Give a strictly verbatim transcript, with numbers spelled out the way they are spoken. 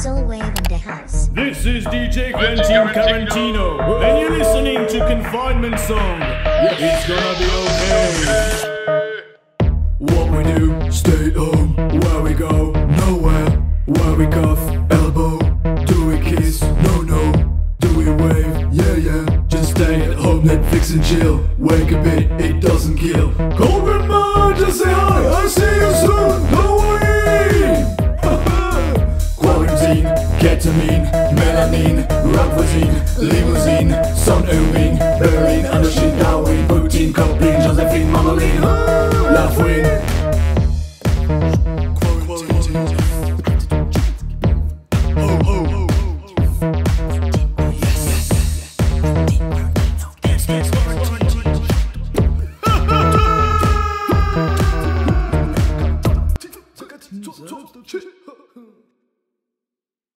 Soul Wave in the house. This is D J Quentin Tarantino, and you're listening to Confinement Song. It's gonna be okay. What we do, stay home. Where we go, nowhere. Where we cuff, elbow. Do we kiss? No, no. Do we wave? Yeah, yeah. Just stay at home, Netflix and chill. Wake a bit, it doesn't kill. Call grandma, just say hi. I see you soon. Don't worry. Quarantine, ketamine, melanin, Rockvoisine, limousine, Sonneuming, Berlin, Andershin, Darwin, Putin, Coplin, Josephine, Marmalin, La Fouine. Yes, yes.